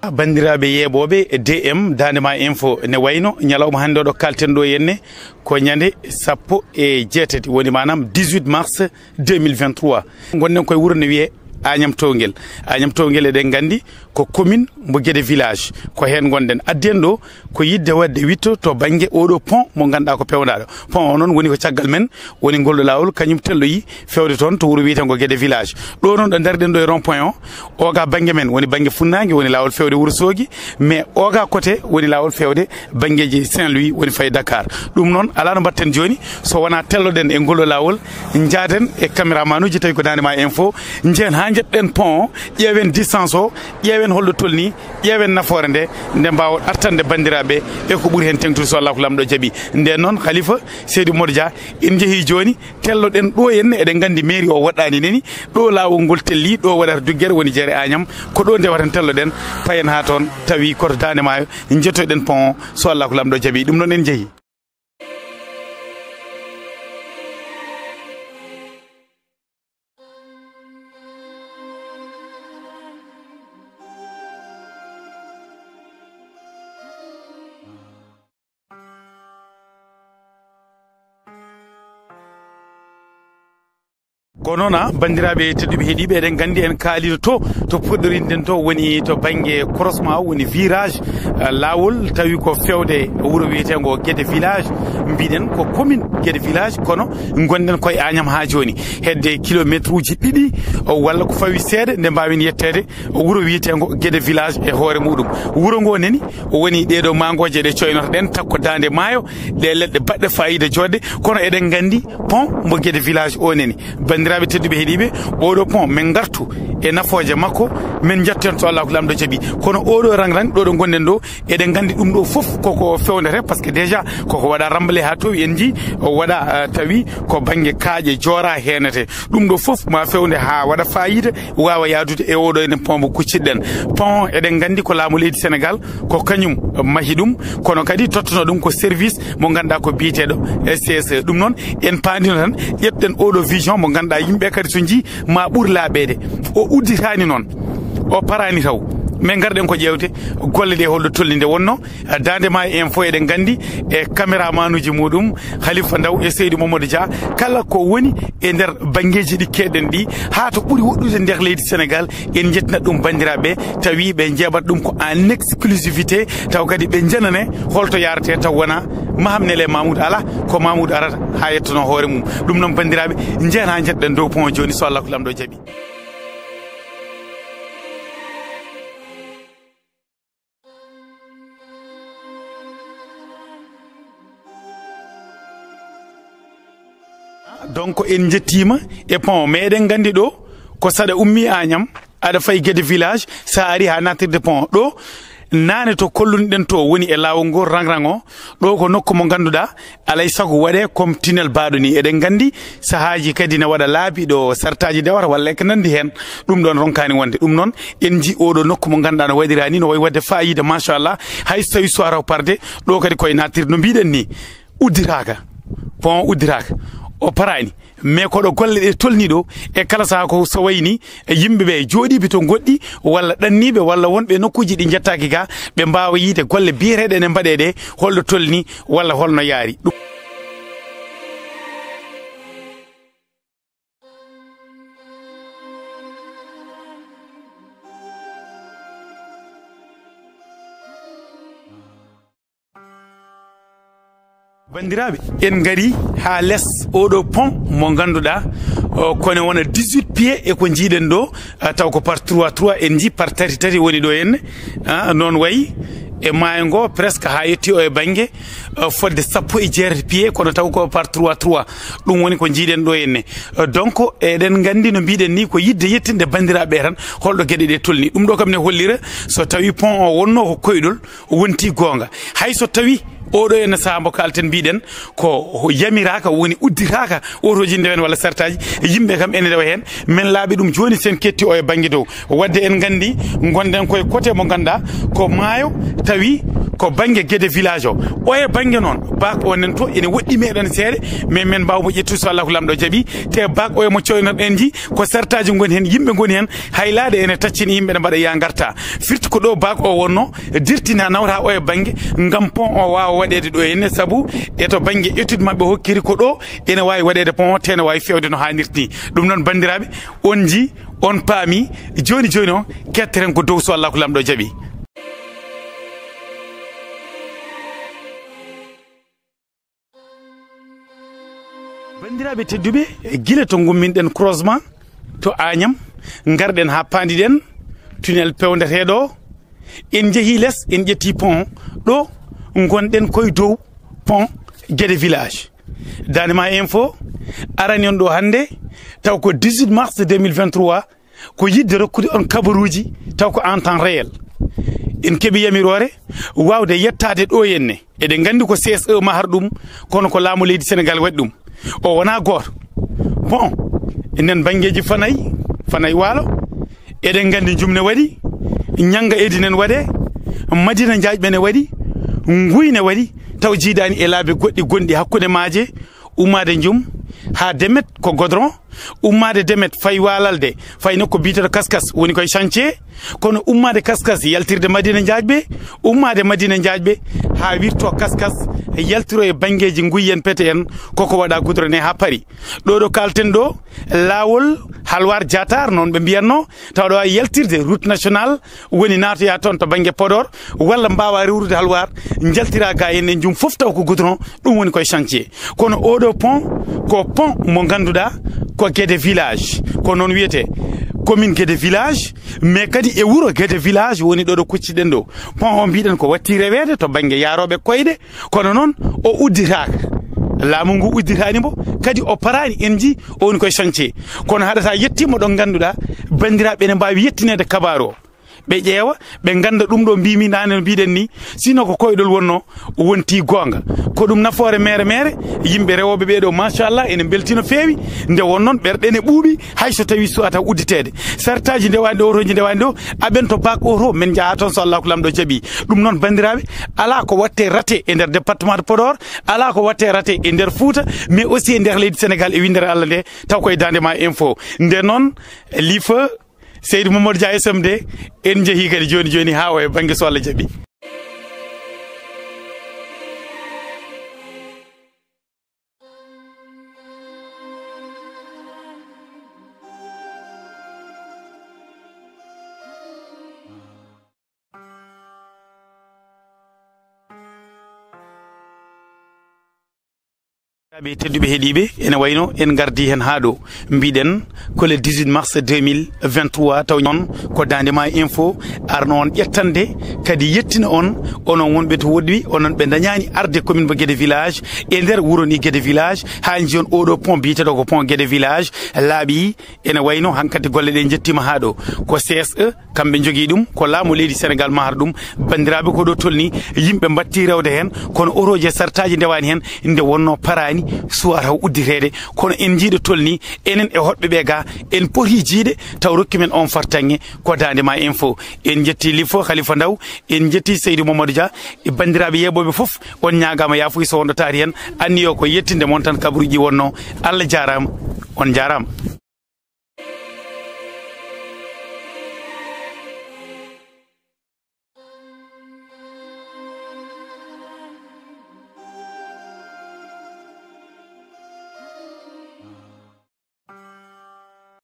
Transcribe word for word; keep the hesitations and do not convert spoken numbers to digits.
bandiraɓe yeɓoɓe D M Dandema Info ne wayno ñalawma hande ɗo kalten ɗo henne ko ñande sappo e jeetati woni manam dix-huit mars deux mille vingt-trois gonnen koye wuuro ne wiye Agnam Towguel Agnam Towguel eɗen gandi ko commune mo Guede village ko hen gonɗen adden ɗo ko yidde wadde witto to banggue oɗo pont mo ganduɗa ko pewnaɗo pont o noon woni ko caggal men woni ngolɗo lawol kañum telloyi fewde toon to wuuro wiyeten ko Guede village ɗo noon ɗo darɗen ɗo e rond point o oga banggue men woni banggue funnague woni lawol fewde Wourossogui mais oga côté woni lawol fewde banggueji Saint-Louis woni faye Dakar ɗum noon ala no mbatten joni so wona telloɗen e ngolɗo lawol jaaden e caméraman uji tawi ko Dandema Info jeen ha jetɗen pont ƴeewen distance o ƴeewen holɗo tolni ƴeewen nafoore nde nde mbawa artande bandiraɓe e ko ɓuuri hen tengtude so Allah ko lamɗo jaaɓi nden noon Khalifa Seydou Modou Dia en jeehi joni telloɗen ɗo henne eɗen gandi mairie o waɗani neni ɗo lawol ngol telli ɗo waɗata duggere woni jeere Agnam ko ɗo ndewaten telloɗen payen ha toon tawi koto Dandema jettoyɗen pont so Allah ko lamɗo jaaɓi ɗum noon en jeehi. kono na bandiraɓe tedduɓe heeɗiɓe eɗen gandi en kaalido to to puɗɗorinden to woni to banggue croisement woni virage lawol tawi ko fewde wuuro wiyetengo Guede village mbiɗen ko commune Guede village kono gonɗen koye Agnam ha joni hedde kilométre uji ɗiɗi walla ko fawi seeɗa nde mbawin yettede wuuro wiyetengo Guede village e hoore muɗum wuuro ngo neni woni ɗeɗo mangoje ɗe coynotoɗen takko dande maayo ɗe leɗɗe baɗɗe fayida jodde kono eɗen gandi pont mo Guede village o neni bandiraɓe tedduɓe heeɗiɓe oɗo pont min gartu e nafoje makko min jatten to Allah ko lamɗo jaaɓi kono oɗo rang rang ɗo ɗo gonɗen ɗo eɗen gandi ɗum ɗo foof koko fewnete par ce que déjà koko waɗa rambale ha towi en ji o waɗa tawi ko banggue kaaƴe joora henete ɗum ɗo foof ma fewnde ha waɗa fayida wawa yadude e oɗo ene pont mo kucciɗɗen pont eɗen gandi ko laamu leydi Sénégal ko kañum mahi ɗum kono kadi tottuno ɗum ko service mo ganduɗa ko biyeteɗo C S E ɗum noon en pandino tan ƴetɗen oɗo vision mo ganduɗa yimɓe kadi so jii ma ɓuur laaɓede o udditani noon o parani taw min garɗen ko ƴewte golle ɗe holɗo tolni nde wonno Dandema Info eɗen gandi e caméraman uji muɗum Khalifa Ndaw e Seydou Mamadou Dia kala ko woni e nder banggueji ɗi keɗen ɗi ha to ɓuuri woɗɗude nder leydi Sénégal en jettinat ɗum bandiraɓe tawi ɓe jeeɓat ɗum ko en exclusivité taw kadi ɓe janane holto yarate taw wona mahamnele Mamoudou ala ko Mamoudou arata ha yettono hoore mum ɗum noon bandiraɓe jeen ha jetɗen dow pont joni so Allah ko lamɗo jaaɓi. donc en jettima e pont meɗen gandi ɗo ko saɗa ummi Agnam aɗa fayi Guede village sa ari ha natirde pont ɗo nane to kolluniɗen to woni e lawol ngol rangrang o ɗo ko nokku mo ganduɗa alay saago waɗe comme tunnel baɗo ni eɗen gandi sahaji kadi ne waɗa laabi ɗo sartaji dewata walla eko nandi hen ɗum ɗon ronkani wonde ɗum noon en ji oɗo nokku mo ganduɗa no waɗira ni no wayi wadde fayida machallah hay so tawi so araw parde ɗo kadi koye natirde no mbiɗen ni uddiraka pont uddiraka o parani mais koɗo golle ɗe tolni ɗo e kala saha ko so wayni e yimɓeɓe jooɗiɓe to goɗɗi walla ɗanniɓe walla wonɓe nokkuji ɗi jettaki ga ɓe mbawa yiide golle biyeteɗe ene mbaɗe ɗe holɗo tolni walla holno yaari ɗum bandiraɓe en gari ha less oɗo pont mo ganduɗa kono wona dix-huit pieds e ko jiiɗen ɗo taw ko par trois trois en ji par tati tati woni ɗo henne noon wayi e maayo ngo presque ha yetti o e banggue fodde sappo e jeetati pieds kono taw ko par trois trois ɗum woni ko jiiɗen ɗo henne donc eɗen gandi no mbiɗen ni ko yidde yettinde bandiraɓe tan holɗo gueɗe ɗe tolni ɗum ɗo kam ne hollira so tawi pont o wonno ko koyɗol wonti gonga hay so tawi oɗo ene saha mo kalten mbiɗen ko yamiraka woni uddiraka otoji ndewen walla sartaji yimɓe kam ene rewa hen min laaɓi ɗum joni sen ketti o e banggue dow wadde en gandi gonɗen koye côté mo ganduɗa ko maayo tawi ko bange Guede village o o e bange non bak o nen to ene woddi meɗen seede mais men mbawmo ƴettu so Allah ko lamɗo jaɓi te bak o e mo coyno en ji ko sertaji ngoni hen yimɓe ngoni hen haylade ene taccini yimɓe ne mbaɗa ya garta firti ko ɗo bak o wonno dirtina nawta o e bange ngam pont o wawa waɗede ɗo henne saabu e to bange étude mabɓe hokkiri ko ɗo ene wawi waɗede pont o tene wawi fewde no hannirti ɗum noon bandiraɓe on ji on paami joni joni o ketteren ko dow so Allah ko lamɗo jaɓi. bandiraɓe tedduɓe gila to gumminɗen croisement to Agnam garɗen ha pandiɗen tunnel pewdeteɗo en jeehi less en ƴetti pont ɗo gonɗen koye dow pont Guede village. Danima info arani on ɗo hande taw ko dix-huit mars deux mille vingt-trois ko yidde rokkude on kabaruji taw ko en temps réel en keeɓi yamirore wawde yettade ɗo henne eɗen gandi ko C S E mahar ɗum kono ko laamu leydi Sénégal waɗi ɗum o wona goto bon enen bangeji fanayi fanayi waalo eɗen gandi jumne waɗi ñanga edinen waɗe madina jaajɓe ne waɗi guyne waɗi taw jiidani e laabi goɗɗi gonɗi hakkude maaje ummade jum ha demet ko godron ummade demet fay walalde fay nokko biteɗo kaskas woni koye chantier kono ummade kaskas yaltirde madina jaajɓe ummade madina jaajɓe ha wirto kaskas yaltiro e bangeji guyyen pete en koko waɗa goudron e ha paari ɗo ɗo kalten ɗo lawol halwar diatar noon ɓe mbiyanno taw ɗo wawi yaltirde route national woni natoya toon to banggue Podor walla mbawa rewrude halwar jaltira ga en en jum foof taw ko goudron ɗum woni koye chantier kono oɗo pont ko pont mo ganduɗa ko Guede village ko noon wiyete commune Guede village mais kadi e wuro Guede village woni ɗo ɗo kucciɗen ɗo pont o mbiɗen ko watti rewede to banggue yaroɓe koyɗe kono noon o udditaka laamu ngu udditani mbo kadi o parani en ji o woni koye chantier kono haɗata yettima ɗo ganduɗa bandiraɓe ne mbawi yettinede kabaru o ɓe ƴeewa ɓe ganda ɗum ɗo mbimi nane no mbiɗen ni sino ko koyɗol wonno wonti gonga ko ɗum nafoore mere mere yimɓe rewoɓe ɓeɗo machallah ene beltino feewi nde wonnoon ɓerɗe ne ɓuuɓi hayso tawi suwata udditede sartaji ndewani ɗo otoji ndewani ɗo aɓen to bak oto min jaaha toon so Allah ko lamɗo jaaɓi ɗum noon bandiraɓe ala ko watte raté e nder département de Podor ala ko watte raté e nder Fouta mais aussi e nder leydi Sénégal e windere Allah nde taw koye Dandema info nde noon lifa Seydou Mamadou Dia S M D en jeehi kadi joni joni ha o e banggue so Allah jaaɓi. ɓe tedduɓe heeɗiɓe ene wayno en gardi hen ha ɗo mbiɗen ko le dix-huit mars deux mille vingt-trois taw noon ko Dandema info arno on ƴettande kadi yettina on onon wonɓe to woɗɗi onon ɓe dañani arde commune mo Guede village e nder wuuro ni Guede village ha joni oɗo pont biteɗo ko pont Guede village laaɓi ene wayno hankkadi golle ɗe jettima ha ɗo ko C S E kamɓe jogui ɗum ko laamu leydi Sénégal mahar ɗum bandiraɓe ko ɗo tolni yimɓe batti rewde hen kono oroje sartaji ndewani hen nde wonno parani suwa taw udditede kono en jiiɗo tolni enen e hoɓɓe ɓe ga en poti jiide taw rokki men on fartange ko Dandema info en jetti lifo Khalifa Ndaw en jetti Seydou Mamadou Dia e bandiraɓe yeɓoɓe foof on ñagama yafuy so wonno taari hen anniyo ko yettinde moon tan kabaruji wonno Allah jarama on jarama.